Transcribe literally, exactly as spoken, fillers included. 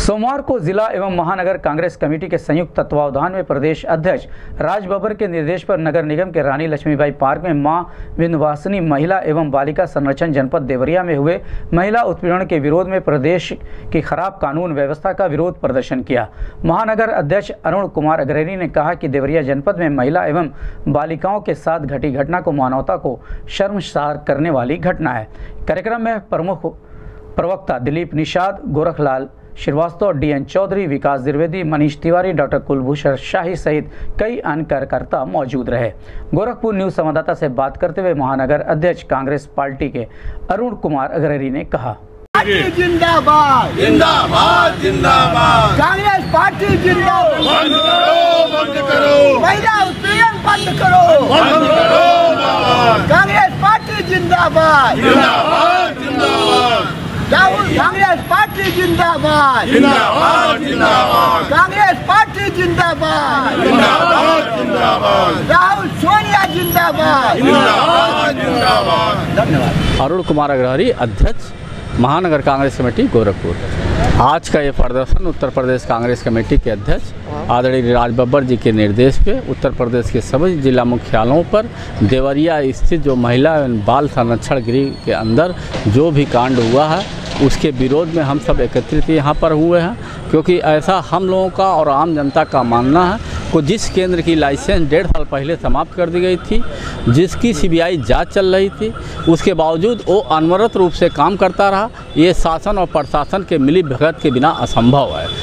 सोमवार को जिला एवं महानगर कांग्रेस कमेटी के संयुक्त तत्वावधान में प्रदेश अध्यक्ष राज बब्बर के निर्देश पर नगर निगम के रानी लक्ष्मीबाई पार्क में मां विंध्यवासिनी महिला एवं बालिका संरक्षण जनपद देवरिया में हुए महिला उत्पीड़न के विरोध में प्रदेश की खराब कानून व्यवस्था का विरोध प्रदर्शन किया। महानगर अध्यक्ष अरुण कुमार अग्रहरी ने कहा कि देवरिया जनपद में महिला एवं बालिकाओं के साथ घटी घटना को मानवता को शर्मसार करने वाली घटना है। कार्यक्रम में प्रमुख प्रवक्ता दिलीप निषाद, गोरखलाल श्रीवास्तव, डीएन चौधरी, विकास द्विवेदी, मनीष तिवारी, डॉक्टर कुलभूषण शाही सहित कई अन्य कार्यकर्ता मौजूद रहे। गोरखपुर न्यूज संवाददाता से बात करते हुए महानगर अध्यक्ष कांग्रेस पार्टी के अरुण कुमार अग्रहरी ने कहा, जिंदाबाद जिंदाबाद जिंदाबाद कांग्रेस पार्टी जिंदाबाद। बंद करो बंद करो महिला उत्पीड़न बंद करो बंद करो कांग्रेस पार्टी जिंदाबाद जिंदाबाद जिंदाबाद राहुल कांग्रेस पार्टी जिंदाबाद जिंदाबाद जिंदाबाद कांग्रेस पार्टी जिंदाबाद जिंदाबाद जिंदाबाद राहुल सोनिया जिंदाबाद जिंदाबाद जिंदाबाद। धन्यवाद। अरुण कुमार अग्रहरी, अध्यक्ष महानगर कांग्रेस कमेटी गोरखपुर। आज का ये प्रदर्शन उत्तर प्रदेश कांग्रेस कमेटी के अध्यक्ष आदरणीय राज बब्बर जी के निर्देश पे उत्तर प्रदेश के सभी जिला मुख्यालयों पर देवरिया स्थित जो महिला एवं बाल संरक्षण गृह के अंदर जो भी कांड हुआ है उसके विरोध में हम सब एकत्रित यहाँ पर हुए हैं, क्योंकि ऐसा हम लोगों का और आम जनता का मानना है कि जिस केंद्र की लाइसेंस डेढ़ साल पहले समाप्त कर दी गई थी, जिसकी सीबीआई जांच चल रही थी, उसके बावजूद वो अनवरत रूप से काम करता रहा। ये शासन और प्रशासन के मिली भगत के बिना असंभव है।